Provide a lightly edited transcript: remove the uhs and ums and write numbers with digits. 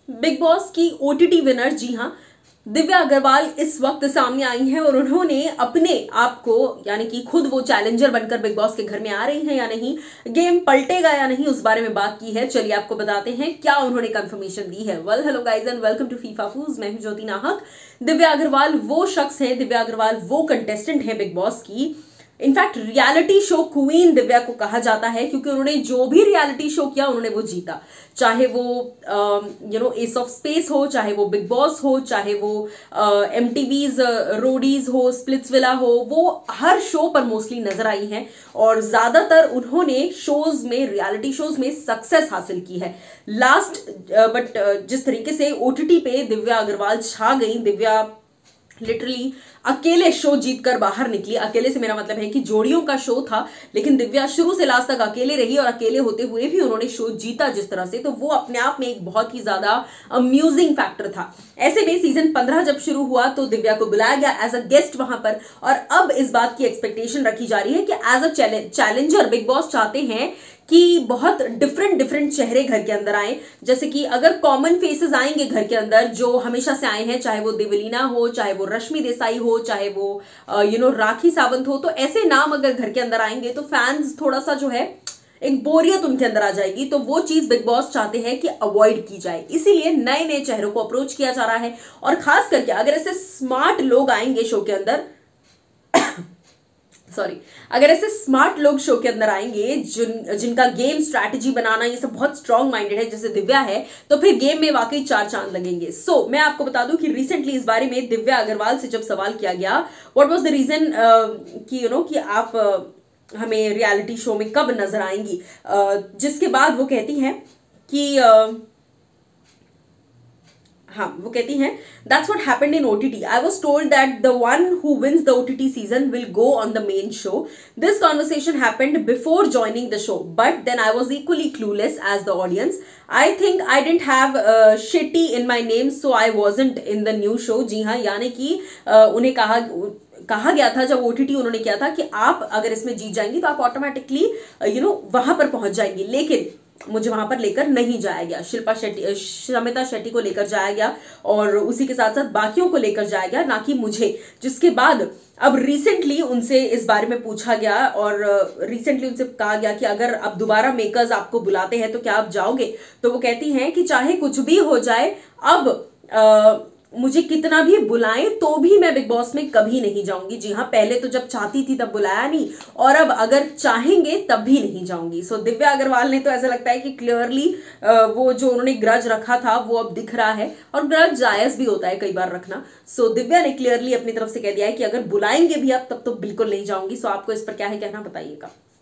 Big Boss की OTT winner, जी हाँ, दिव्या अग्रवाल इस वक्त सामने आई हैं और उन्होंने अपने आप को, यानी कि खुद वो चैलेंजर बनकर बिग बॉस के घर में आ रही हैं या नहीं, गेम पलटेगा या नहीं, उस बारे में बात की है। चलिए आपको बताते हैं क्या उन्होंने कंफर्मेशन दी है। Well, hello guys and welcome to Fifa Fooz. मैं हूं ज्योति नाहक। दिव्या अग्रवाल वो शख्स है, दिव्या अग्रवाल वो कंटेस्टेंट है बिग बॉस की। In fact reality show queen Divya को कहा जाता है, क्योंकि उन्होंने जो भी रियलिटी शो किया उन्होंने वो जीता। चाहे वो एस ऑफ स्पेस हो, चाहे वो बिग बॉस हो, चाहे वो MTV's रोडीज हो, स्प्लिट्सविला हो, वो हर शो पर मोस्टली नजर आई हैं और ज्यादातर उन्होंने शोज में, रियलिटी शोज में सक्सेस हासिल की है। बट जिस तरीके से OTT पे दिव्या अग्रवाल छा गई, दिव्या लिटरली अकेले शो जीतकर बाहर निकली। अकेले से मेरा मतलब है कि जोड़ियों का शो था, लेकिन दिव्या शुरू से लास्ट तक अकेले रही और अकेले होते हुए भी उन्होंने शो जीता जिस तरह से, तो वो अपने आप में एक बहुत ही ज्यादा अम्यूजिंग फैक्टर था। ऐसे में सीजन 15 जब शुरू हुआ तो दिव्या को बुलाया गया एज अ गेस्ट वहां पर, और अब इस बात की एक्सपेक्टेशन रखी जा रही है कि as a challenger Bigg Boss चाहते हैं कि बहुत डिफरेंट चेहरे घर के अंदर आए। जैसे कि अगर कॉमन फेसेस आएंगे घर के अंदर जो हमेशा से आए हैं, चाहे वो देवलीना हो, चाहे वो रश्मि देसाई हो, चाहे वो राखी सावंत हो, तो ऐसे नाम अगर घर के अंदर आएंगे तो फैंस थोड़ा सा जो है एक बोरियत उनके अंदर आ जाएगी। तो वो चीज बिग बॉस चाहते हैं कि अवॉइड की जाए, इसीलिए नए नए चेहरों को अप्रोच किया जा रहा है। और खास करके अगर ऐसे स्मार्ट लोग आएंगे शो के अंदर अगर ऐसे स्मार्ट लोग शो के अंदर आएंगे जिनका गेम स्ट्रैटेजी बनाना ये सब बहुत स्ट्रांग माइंडेड है, जैसे दिव्या है, तो फिर गेम में वाकई 4 चांद लगेंगे। मैं आपको बता दूं कि रिसेंटली इस बारे में दिव्या अग्रवाल से जब सवाल किया गया व्हाट वाज द रीजन कि आप हमें रियलिटी शो में कब नजर आएंगी, जिसके बाद वो कहती हैं कि वो कहती हैं that's what happened in OTT. I was told that the one who wins the OTT season will go on the main show. This conversation happened before joining the show, but then I was equally clueless as the audience. I think I didn't have Shetty in my name, so I wasn't in the new show. जी हाँ, यानी कि उन्हें कहा गया था जब OTT उन्होंने किया था कि आप अगर इसमें जीत जाएंगी तो आप ऑटोमेटिकली वहां पर पहुंच जाएंगी, लेकिन मुझे वहां पर लेकर नहीं जाया गया। शमिता शेट्टी को लेकर जाया गया और उसी के साथ साथ बाकियों को लेकर जाया गया, ना कि मुझे। जिसके बाद अब रिसेंटली उनसे इस बारे में पूछा गया और रिसेंटली उनसे कहा गया कि अगर अब दोबारा मेकर्स आपको बुलाते हैं तो क्या आप जाओगे। तो वो कहती हैं कि चाहे कुछ भी हो जाए, अब मुझे कितना भी बुलाएं तो भी मैं बिग बॉस में कभी नहीं जाऊंगी। जी हाँ, पहले तो जब चाहती थी तब बुलाया नहीं, और अब अगर चाहेंगे तब भी नहीं जाऊंगी। दिव्या अग्रवाल ने तो ऐसा लगता है कि क्लियरली वो जो उन्होंने ग्रज रखा था वो अब दिख रहा है, और ग्रज जायज भी होता है कई बार रखना। दिव्या ने क्लियरली अपनी तरफ से कह दिया है कि अगर बुलाएंगे भी अब तब तो बिल्कुल नहीं जाऊंगी। आपको इस पर क्या है कहना, बताइएगा।